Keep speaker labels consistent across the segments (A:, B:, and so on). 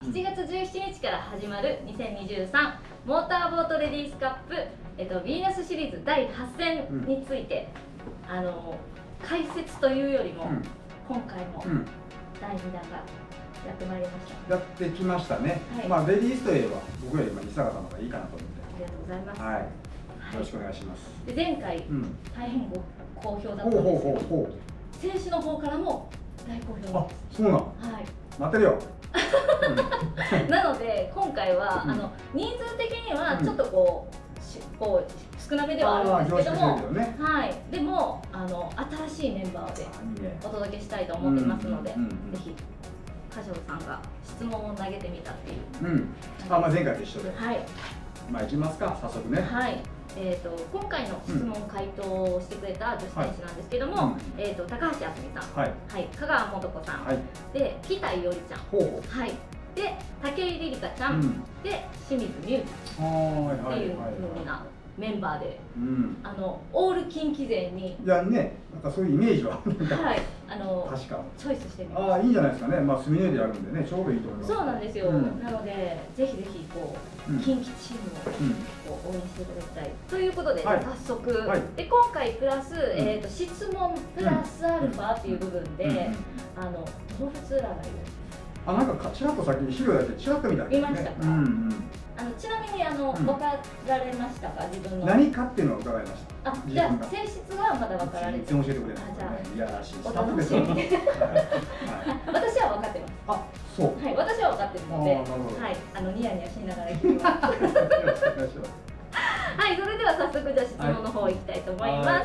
A: 7月17日から始まる2023モーターボートレディースカップ、ヴィーナスシリーズ第8戦について、解説というよりも、今回も第2弾がやってまいりました。
B: やってきましたね。まあレディースといえば僕よりも西坂さんの方がいいかなと思って。
A: ありがとうございます。
B: はい。よろしくお願いします。
A: で前回、大変好評だったんですけど、選手の方からも大好評なんです。
B: あ、そうなの。
A: はい。
B: 待ってるよ。
A: なので今回は人数的にはちょっとこう少なめではあるんですけども、はい。でも新しいメンバーでお届けしたいと思っていますので、ぜひ柏さんが質問を投げてみたっていう。
B: まあ前回と一緒で。
A: はい。
B: まあ行きますか、早速ね。
A: はい。今回の質問回答をしてくれた女子選手なんですけども、高橋あすみさん、はい、香川もとこさん、で北井よりちゃん、はい、で武井りりかちゃん、で清水美羽ちゃんっていう風なメンバーで、オール近畿勢に、
B: いやね、なんかそういうイメージは、はい、
A: 確かチョイスしてみます。
B: ああ、いいんじゃないですかね。まあ隅根でやるんでね、ちょうどいいと思います。
A: そうなんですよ。なのでぜひぜひこう近畿チームを応援していただきたいということで、早速で今回プラス質問プラスアルファっていう部分で動物占いを
B: なんかちらっとさっき資料やってちらっと見たんですね。
A: 見ましたか？ちなみに分かられましたか？自分の
B: 何かっていうのを伺いました。
A: じゃあ性質はまだ分かられて
B: 全然教えてくれない。いやらしい。
A: お楽しみに。私は分かってます。
B: あ、そう。
A: はい、私は分かってるので、はい、ニヤニヤしながら聞きます。はい、それでは早速じゃあ質問の方いきたいと思います。はい、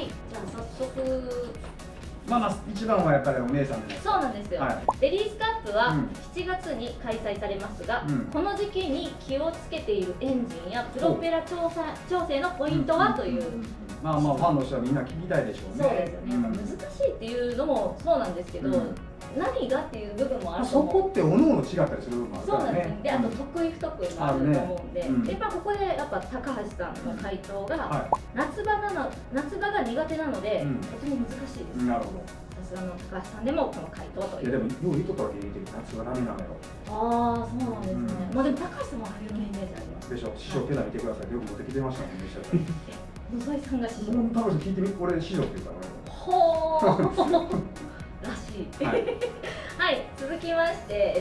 A: じゃあ早速。
B: まあ一番はやっぱりお姉さんで。
A: そうなんですよ。レディースカップは7月に開催されますが、この時期に気をつけているエンジンやプロペラ調整のポイントはという。
B: まあファンの人はみんな聞きたいでしょうね。
A: そうですよね。難しいっていうのもそうなんですけど、何がっていう部分もあると思う。
B: そこっておのおの違ったりする部分もあるからね。
A: そうなんですね。で、あと得意不得意もあると思うんで、やっぱここでやっぱ高橋さんの回答が夏場が苦手なのでとても難しいです。
B: なるほど。
A: さすがの高橋さんでもこの回答という。
B: いやでもよう言っとったわけ言うてる夏がダメなのよ。
A: ああ、そうなんですね。まあでも高橋さんも冬のイメージあります。
B: でしょ。師匠手な見てください。よく持ってきてましたもんね。
A: 野添さんが師匠。
B: 高橋聞いてみ、俺師匠って言うから。
A: ほー。らしい。はい、続きまして、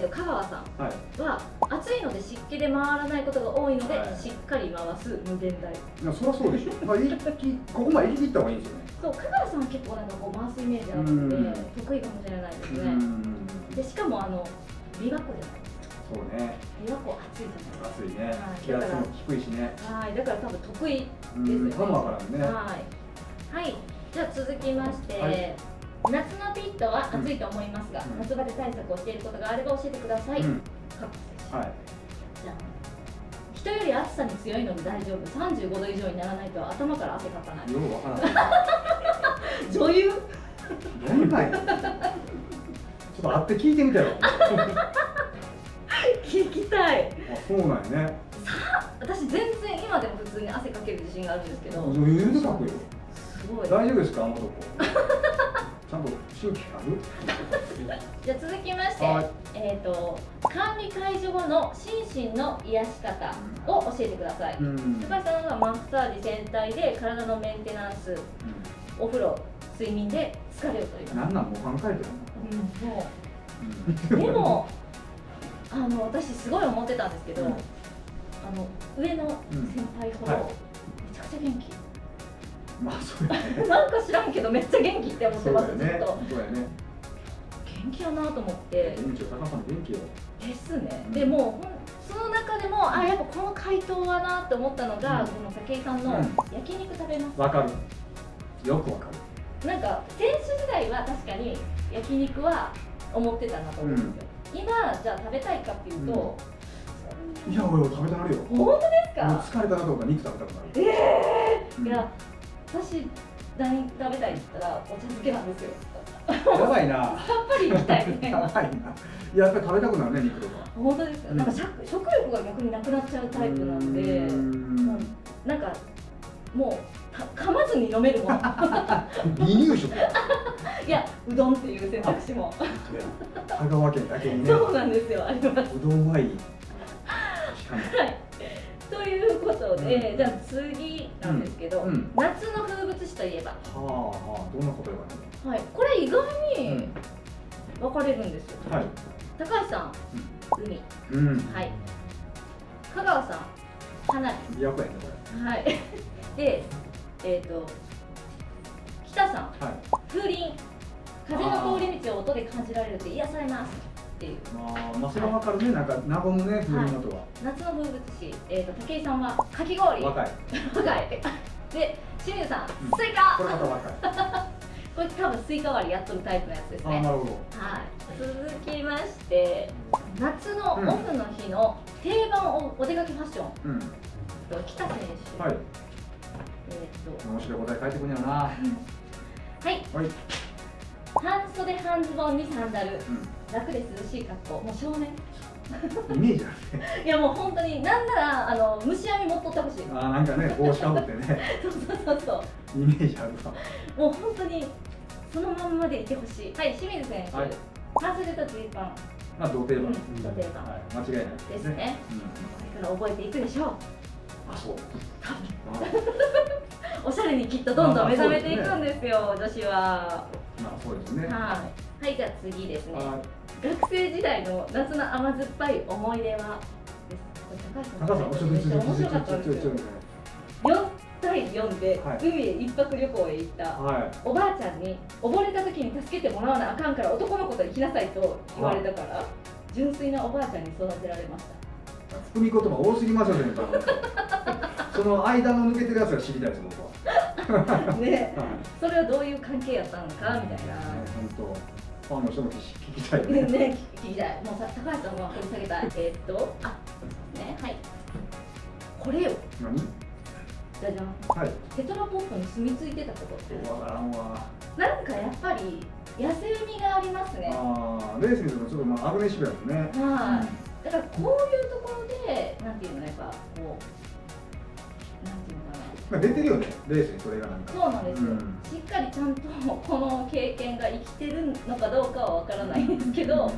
A: 香川さんは暑いので湿気で回らないことが多いので、しっかり回す無限大。
B: そりゃそうでしょ。ここまで入り切った方がいいんですよね。
A: そう、香川さんは結構なんかこう回すイメージあるので得意かもしれないですね。でしかも琵琶湖じゃない。
B: そうね。
A: 琵琶湖暑いじゃない。
B: 暑いね。気圧も低いしね。
A: はい、だから多分得意ですよね。
B: かもわからんね。
A: はい。じゃあ続きまして。夏のピットは暑いと思いますが、夏バテ対策をしていることがあれば教えてください。じゃあ人より暑さに強いので大丈夫。35度以上にならないと頭から汗かかない。
B: よくわからない。
A: 女優？
B: どんなんや。ちょっと会って聞いてみたよ。
A: 聞きたい。
B: あ、そうなんやね。
A: 私全然今でも普通に汗かける自信があるんですけど。
B: 女優でかくよ。
A: すごい。
B: 大丈夫ですか、あのとこ。ちゃんと周期ある？
A: じゃあ続きまして、管理解除後の心身の癒し方を教えてください。高橋さんはマッサージ全体で体のメンテナンス、お風呂、睡眠で疲れを取ります。
B: なんなんもう考えて
A: るの？でも私すごい思ってたんですけど、上の先輩ほどめちゃくちゃ元気。
B: まあそうやね。
A: なんか知らんけどめっちゃ元気って思ってますずっと。
B: そうやね。
A: 元気やなと思って。
B: 高さん元気よ。
A: ですね。でもその中でもやっぱこの回答はなって思ったのがこの武井さんの焼肉食べます。
B: わかる。よくわか
A: る。なんか選手時代は確かに焼肉は思ってたなと思うんですよ。今じゃあ食べたいかっていうと。
B: いや俺食べたなるよ。
A: 本当ですか？
B: 疲れたなとか肉食べたくなる。
A: いや私何食べたいって言ったらお茶漬けなんですよ。
B: やばいな。
A: さっぱりいきたいね。
B: やばいな。いややっぱり食べたくなるね、肉とか。
A: 本当ですか？なんか食欲が逆になくなっちゃうタイプなんで、なんかもう噛まずに飲めるもの。
B: 離乳食。
A: いや、うどんっていう選択肢も。
B: 香川県だけにね。
A: そうなんですよ、あります。
B: うどんはいい。
A: はい。ということで、じゃあ次なんですけど、夏の風物詩といえば。は
B: あ、どんなことが
A: ね。はい、これ意外に分かれるんですよ。はい。高橋さん、海。はい。香川さん、花火。
B: やばいね、こ
A: れ。はい。で、北さん、風鈴。風の通り道を音で感じられるって癒されますっていう。
B: まあそれはわかるね。なんか和むね、風鈴の音は。
A: 夏の風物詩、武井さんはかき氷。
B: 若い。
A: 若い。で、清水さん、スイカ。
B: これまた若い。
A: これ多分スイカ割りやっとるタイプのやつですね。
B: なるほど。
A: はい。続きまして、夏のオフの日の定番お出かけファッション。北選手。はい。
B: 面白い答え書いてくんやな。
A: はい。半袖半ズボンにサンダル。楽で涼しい格好。もう少年。
B: イメージあるね。
A: いやもう本当になんなら虫網持っとってほしい。
B: なんかね、帽子かぶってね。
A: そう
B: イメージあるわ。
A: もう本当にそのまんまでいてほしい。はい、清水選手。半袖とジーパン。
B: 同定番。
A: 同定番。
B: 間違いない
A: ですね。これから覚えていくでしょう。
B: あ、そう。
A: おしゃれにきっとどんどん目覚めていくんですよ、女子は。
B: そうですね。
A: はい、じゃあ次ですね。学生時代の夏の甘酸っぱい思い出は。
B: 高橋さん、
A: 面白かったんですよ。4対4で海へ一泊旅行へ行ったおばあちゃんに溺れた時に助けてもらわなあかんから男の子と行きなさいと言われたから純粋なおばあちゃんに育てられました。
B: 含み言葉多すぎますよね。その間の抜けてるやつが知りたいです、僕は。
A: ね、それはどういう関係やったのかみたいな。
B: 本当。ファンの人も聞きたい
A: ね。ね、聞きたい。もう高橋さんは掘り下げたい。ね、はい。これよ。
B: 何？
A: じゃじゃん。はい。テトラポットに住み着いてたことって。
B: わからんわ。
A: なんかやっぱり野生味がありますね。
B: レース見るとちょっとアグレッシブやもんね。
A: はい。だからこういうところでなんていうのやっぱこうなんていうのかな。
B: 出てるよね、レースにそれがなんか。
A: そうなんですよ。しっかりちゃんとこの経験が生きてるのかどうかはわからないんですけど、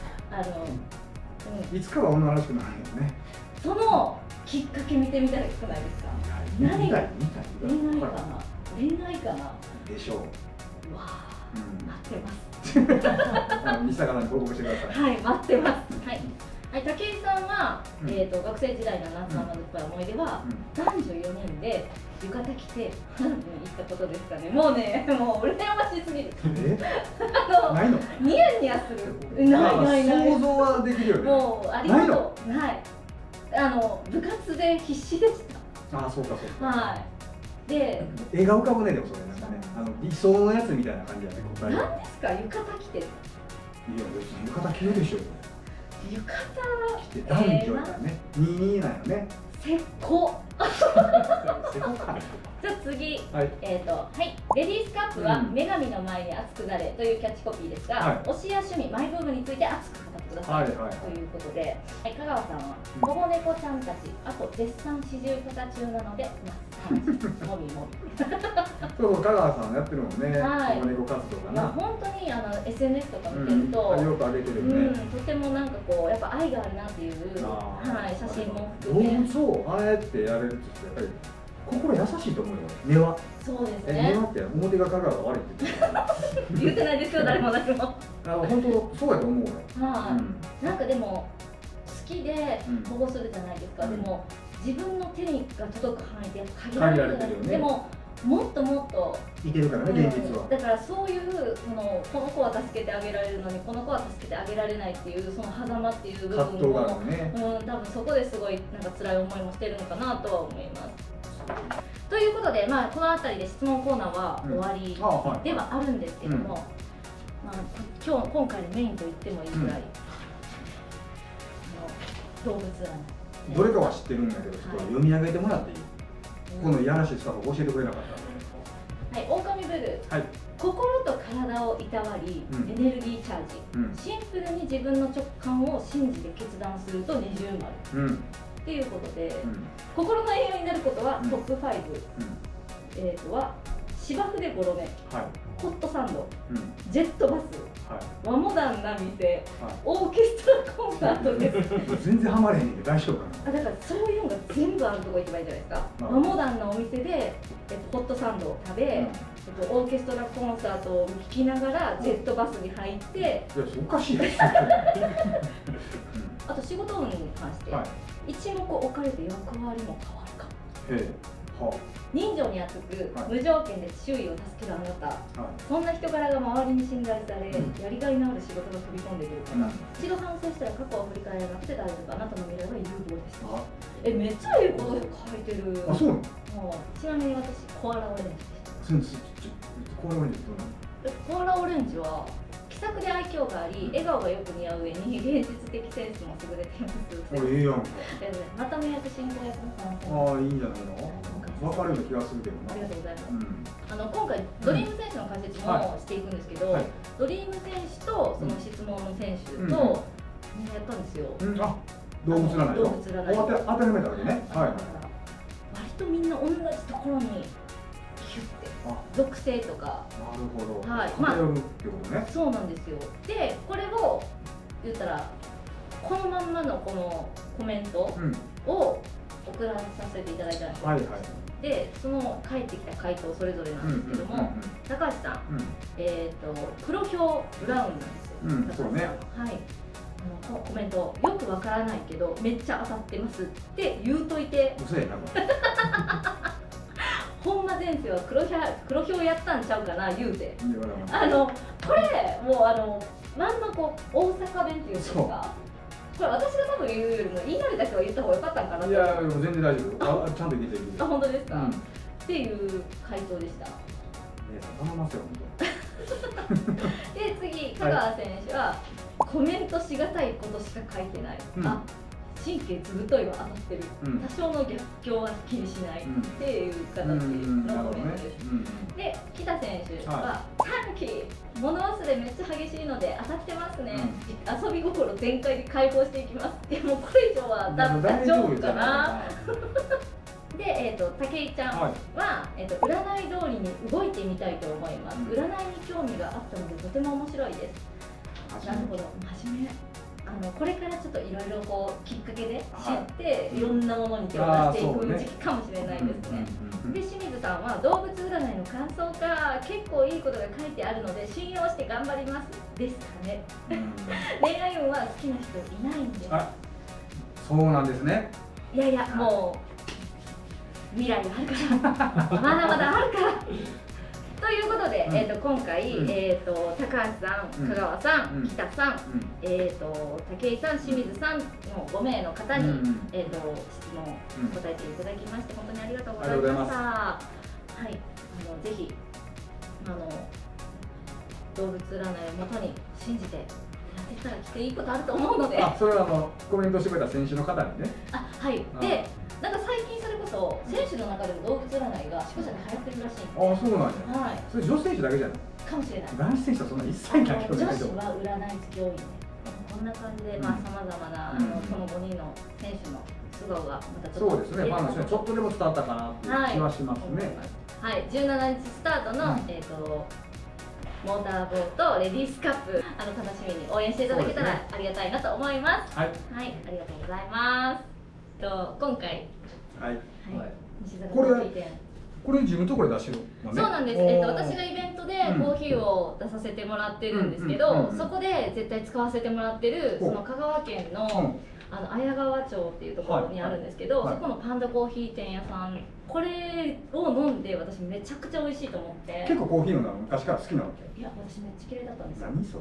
B: いつかは女らしくなるよね。
A: そのきっかけ見てみたらよくないですか。何が恋愛かな。
B: でしょう。
A: わあ、待ってます。
B: 西坂さんに報告してください。
A: はい、待ってます。はい。武井さんは、学生時代の夏の甘酸っぱい思い出は、男女4人で浴衣着て花火に行ったことですかね。もうね、もう羨ましすぎる。
B: ないの？
A: ニヤニヤする。ない。
B: 想像はできるよね。
A: もうありがとう。はい。部活で必死でした。
B: そうか。
A: はい。で、
B: 絵が浮かぶね、でもそれなんかね、理想のやつみたいな感じやね。
A: 何ですか、浴衣着て。いや、
B: 別に浴衣着るでしょ。
A: 浴衣
B: 着て男女やからね。22なんよね。
A: せっこ。
B: せこか。
A: じゃあ次、はい、レディースカップは女神の前に熱くなれというキャッチコピーですが、推しや趣味、マイブームについて熱く語ってくださいということで、香川さんは保護猫ちゃんたち、あと絶賛四十肩中なので、もみ。
B: そう、香川さんやってるもんね。保護猫活動かな。
A: 本当にSNS とか見てると、
B: よく上げてるよね。
A: とてもなんかこうやっぱ愛があるなっていう写真も含め。
B: 動物をああやってやれるってやっぱり。心優しいと思うよ、根は。
A: そうですね。
B: 根はって表が香川が悪いって
A: 言ってないですよ、誰も何も。
B: 本当そうやと思うよ。
A: なんかでも好きで保護するじゃないですか。でも自分の手にが届く範囲で限られるじゃないですか。でももっともっと
B: いけるからね、現実は。
A: だからそういうこの子は助けてあげられるのにこの子は助けてあげられないっていうその狭間っていう部分も多分そこですごいなんか辛い思いもしてるのかなとは思います。ということで、この辺りで質問コーナーは終わりではあるんですけども、今回のメインと言ってもいいぐらい動物愛。
B: どれかは知ってるんだけど、ちょっと読み上げてもらっていい？このいやらしいスタッフ教えてくれなかった
A: んで。はい、狼ブルー。心と体をいたわり、エネルギーチャージ。シンプルに自分の直感を信じて決断すると20丸。っていうことで、心の栄養になることはトップ5 は芝生でゴロメ、ホットサンド、ジェットバス、和モダンな店、オーケストラコンサートです。
B: 全然ハマれへんけど大丈夫かな。
A: だからそういうのが全部あるとこ行けばいいんじゃないですか。和モダンなお店で、ホットサンドを食べ、オーケストラコンサートを聴きながらジェットバスに入って、いや
B: おかしいです
A: あと仕事運に関して、一目置かれて役割も変わるかも。人情に厚く、無条件で周囲を助けるあなた、そんな人柄が周りに信頼され、やりがいのある仕事が飛び込んでくるから、一度反省したら過去を振り返らなくて大丈夫、あなたの未来は有望です。めっちゃいいことで書いてる。
B: あ、そうなの？
A: ちなみに私、コアラオレンジでした。
B: コアラオレンジどうなの？
A: コアラオレンジは気さくで愛嬌があり、笑顔がよく似合う上に現実的センスも優れています。
B: いいやんか。
A: まとめ役、進行役の可能性。
B: ああ、いいんじゃないの？分かるような気がするけどな。
A: ありがとうございます。今回ドリーム選手の解説もしていくんですけど、ドリーム選手とその質問の選手とみんなやったんですよ。
B: あ、動物占い。動物占い。当たり前だわけね。割
A: とみんな同じところにキュッて属性とか。
B: なるほど。
A: 偏
B: るってことね。
A: そうなんですよ。で、これを言ったらこのまんまのこのコメントを送らさせていただいたんですよ。で、その返ってきた回答それぞれなんですけども、高橋さん、黒ひょうブラウンなんですよ。高橋さん、コメントよくわからないけどめっちゃ当たってますって言うといて。
B: 嘘やなこれ。
A: ほんま前世は黒ひょうやったんちゃうかな言うて。これもうまんまこう大阪弁っていうんですか。これ私が多分言うよりも言い慣れた人が言った方が良かったんかな。
B: いや全然大丈夫。ちゃんと言っていい。
A: あ、本当ですか。っていう回答でした。
B: 頼ますよ
A: 本当。で次香川選手はコメントしがたいことしか書いてない。あ、神経ずぶといは当たってる。多少の逆境は気にしないっていう形のコメントです。で北選手は短期物忘れめっちゃ激しいので当たってますね。遊び心全開で解放していきます。もうこれ以上は大丈夫かな。で、武井ちゃんは、占い通りに動いてみたいと思います。占いに興味があったのでとても面白いです。なるほど、真面目。これからちょっといろいろこうきっかけで知っていろんなものに手を出していく時期かもしれないですね。で清水さんは動物占いの感想が結構いいことが書いてあるので信用して頑張りますですかね。恋愛運は好きな人いないんです。
B: そうなんですね。
A: いやいやもう未来があるからまだまだあるから。ということで、今回、高橋さん、香川さん、北さん、武井さん、清水さんの5名の方に、質問答えていただきまして本当にありがとうございました。はい、ぜひ動物占いをもとに信じてやっていったらきっといいことあると思うので。
B: それはコメントしてくれた選手の方にね。
A: はい。で、なんか最近それこそ選手の中でも動物占いが宿舎で流行ってるらしいんで。
B: あ、そうなんや。それ女子選手だけじゃない
A: かもしれない。
B: 男子選手はそんな一切ないけど。
A: 女子は占い好き多いんで。こんな感じでさまざまなこの5人の選手の素顔がまたちょっと。
B: そうですね。ファンの人にちょっとでも伝わったかなっていう気はしますね。
A: はい。17日スタートのモーターボートレディースカップ楽しみに応援していただけたらありがたいなと思います。はい、ありがとうございます。今回西坂コーヒー店
B: これ自分のところで出してるのね。
A: そうなんです。私がイベントでコーヒーを出させてもらってるんですけど、そこで絶対使わせてもらってるその香川県の綾川町っていうところにあるんですけど、そこのパンダコーヒー店屋さん、これを飲んで私めちゃくちゃ美味しいと思って。
B: 結構コーヒーの昔から好きなわけ？
A: いや、私めっちゃ嫌いだったんですよ。
B: 何そ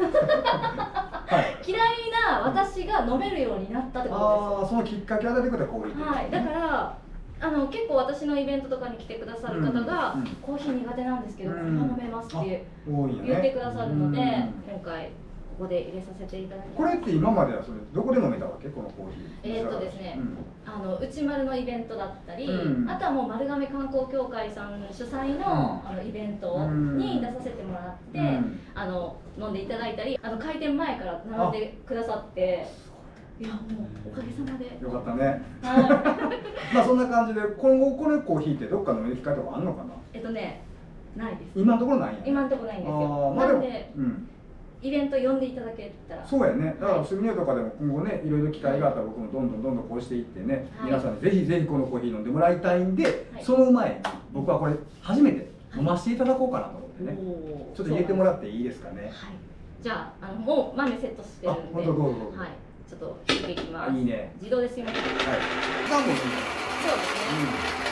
B: れ？嫌
A: いな私が飲めるようになったってことです。
B: そのきっかけを与えてくれたコーヒー。
A: はい、だから結構私のイベントとかに来てくださる方がコーヒー苦手なんですけど、これは飲めますって言ってくださるので、今回ここで入れさせていただきます。
B: これって今まではそれどこで飲めたわけ？このコーヒー。
A: ですね、内丸のイベントだったり、あとはもう丸亀観光協会さん主催のイベントに出させてもらって、飲んでいただいたり、開店前から並んでくださって。 いやもうおかげさまで
B: よかったね。まあそんな感じで今後このコーヒーってどっか飲みに機会とかあんのかな。
A: ないです。
B: 今のところないんや。
A: 今のところないんですよ。なんで、イベント呼んでいただけたら。
B: そうやね。だから住みよとかでも今後ねいろいろ機会があったら僕もどんどんこうしていってね、皆さんにぜひぜひこのコーヒー飲んでもらいたいんで、その前に僕はこれ初めて飲ませていただこうかなと思ってね。ちょっと入れてもらっていいですかね。はい。
A: じゃあもう豆セットしてるんで。
B: 本当どうぞ。はい。
A: ちょっと入れていきます。
B: いいね。
A: 自動ですみません。はい。
B: そうです
A: ね。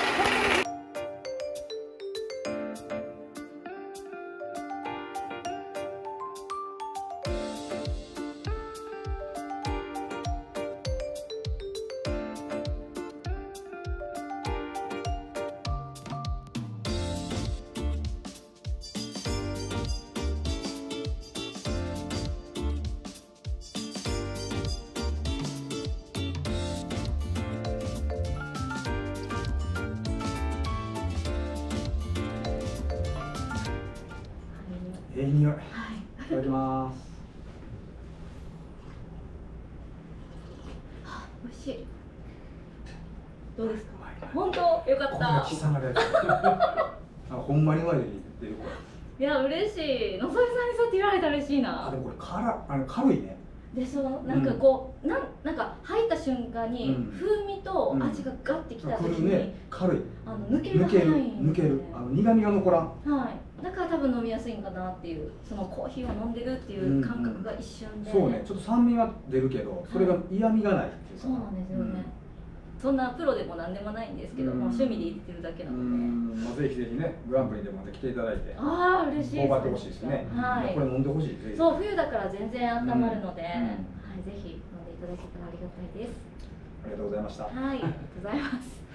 B: いい匂い。いただきます。
A: 美味しい。どうですか。本当よかった。
B: ほんまにうまいで出るこ
A: れ。いや嬉しい。のぞみさんにそうやって言われたら嬉しいな。
B: でもこれ軽いね。
A: でしょ。なんかこうなんか入った瞬間に風味と味がガッてきた時に
B: 軽い。
A: 抜ける。
B: 抜ける。苦味が残らん。
A: はい。だから多分飲みやすいんかなっていう、そのコーヒーを飲んでるっていう感覚が一瞬で。
B: そうね。ちょっと酸味は出るけど、それが嫌味がないっていうか。
A: そうなんですよね。そんなプロでもなんでもないんですけども、趣味で入れてるだけなので。
B: まあぜひぜひね、グランプリでも来ていただいて。
A: ああ嬉しいです。
B: 頬張ってほしいですね。はい。これ飲んでほしい。
A: そう、冬だから全然温まるので、はい、ぜひ飲んでいただけたらありがたいです。
B: ありがとうございました。
A: はい、ありがとうございます。